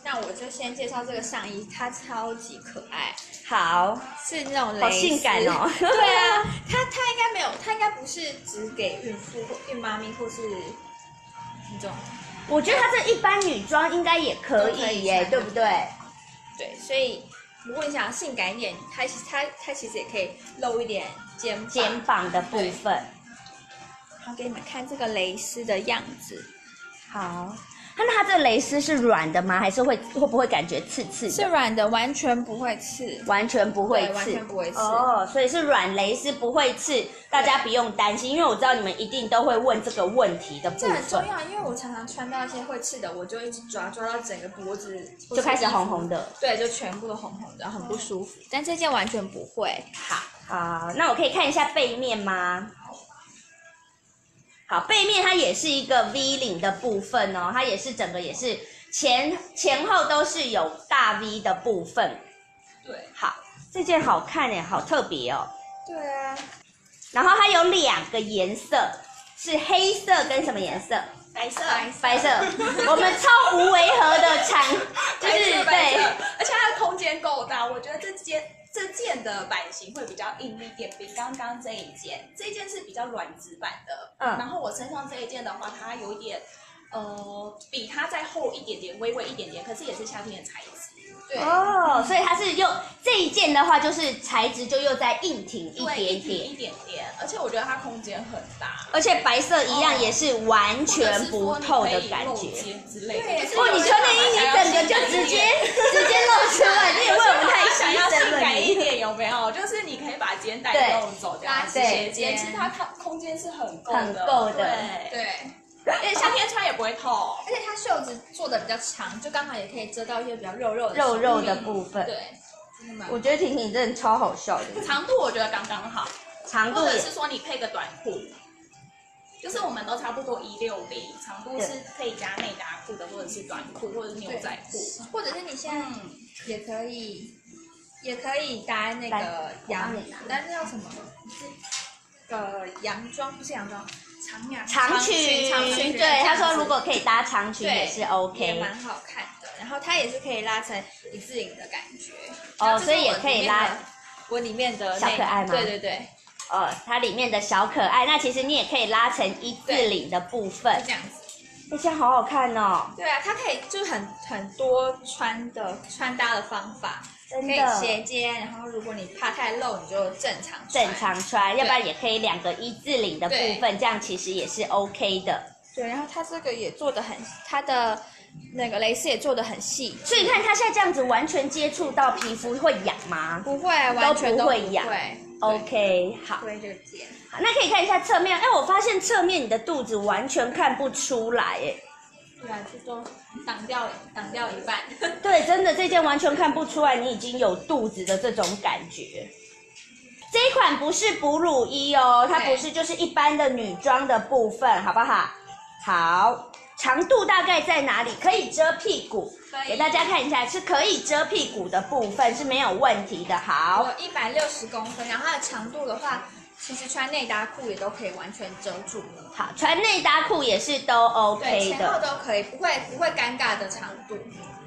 那我就先介绍这个上衣，它超级可爱。 好， 是那种蕾丝， 好性感哦。 对啊，它应该没有，它应该不是只给孕妇、孕妈咪或是那种。 我觉得它这一般女装应该也可以耶，对不对？ 对，所以如果你想要性感一点，它其实也可以露一点肩膀的部分。 好，给你们看这个蕾丝的样子。 好。那它这个蕾丝是软的吗？还是会不会感觉刺刺的？ 是软的，完全不会刺， 完全不会刺， 完全不会刺哦，所以是软蕾丝不会刺，大家不用担心，因为我知道你们一定都会问这个问题的部分。 这很重要，因为我常常穿到一些会刺的，我就一直抓到整个脖子就开始红红的， 对，就全部都红红的，很不舒服。但这件完全不会。 好，那我可以看一下背面吗？好，背面它也是一个 V 领的部分哦，它也是整个也是前后都是有大 V 的部分。 对， 好，这件好看耶，好特别哦。 对啊。 然后它有2个颜色，是黑色跟什么颜色？ 白色。 我们超无违和的就是对，而且它的空间够大，我觉得这件的版型会比较硬一点，比刚刚这一件是比较软质版的，然后我身上这一件的话，它有一点，比它再厚一点点，微微一点点，可是也是夏天的材质。对哦，所以它是用这一件的话，就是材质就又再硬挺一点点， 而且我觉得它空间很大， 而且白色一样也是完全不透的感觉。 对， 你穿内衣，你整个就直接露出来，你也会不太牺牲了。 改一点有没有？就是你可以把肩带露走，这样斜肩，其实它空间是很够的。对。而且夏天穿也不会透，而且它袖子做的比较长，就刚好也可以遮到一些比较肉的部分。 对， 我觉得婷婷真的超好笑的。 长度我觉得刚刚好，或者是说你配个短裤，就是我们都差不多160，长度是可以加内搭裤的，或者是短裤，或者是牛仔裤，或者是你现在也可以搭那个那叫什么？洋装不是洋装。 长裙，对，他说如果可以搭长裙也是 OK， 也蛮好看的。然后它也是可以拉成一字领的感觉， 哦，所以也可以拉我里面的小可爱吗？ 对。 哦，它里面的小可爱，那其实你也可以拉成一字领的部分， 这样子。 这件好好看哦。 对啊，它可以就是很多穿搭的方法。可以斜肩，然后如果你怕太露，你就正常穿， 要不然也可以2个一字领的部分，这样其实也是 OK 的。 对，然后它这个也做的很，它的那个蕾丝也做的很细， 所以你看它现在这样子完全接触到皮肤会痒吗？ 不会，完全都不会痒。OK， 好。 推这个肩。 好，那可以看一下侧面。我发现侧面你的肚子完全看不出来， 对啊，就都挡掉一半。 对，真的这件完全看不出来你已经有肚子的这种感觉。这一款不是哺乳衣哦，它不是就是一般的女装的部分，好不好？好，长度大概在哪里？可以遮屁股，给大家看一下，是可以遮屁股的部分是没有问题的。好， 有160公分，然后它的长度的话，其实穿内搭裤也都可以完全遮住。 好，穿内搭裤也是都 OK 的， 对，前后都可以，不会尴尬的长度。